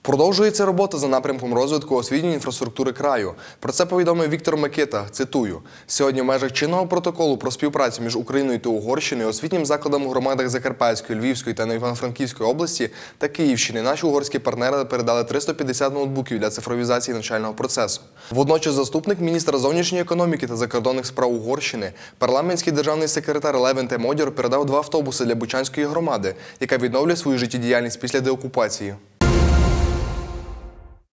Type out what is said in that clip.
Продовжується робота за напрямком розвитку освітньої інфраструктури краю. Про це повідомив Віктор Микита. Цитую. Сьогодні в межах чинного протоколу про співпрацю між Україною та Угорщиною освітнім закладам у громадах Закарпатської, Львівської та Івано-Франківської області та Київщини наші угорські партнери передали 350 ноутбуків для цифровізації навчального процесу. Водночас заступник міністра зовнішньої економіки та закордонних справ Угорщини, парламентський державний секретар Левенте Модьор передав 2 автобуси для Бучанської громади, яка відновлює свою життєдіяльність після деокупації.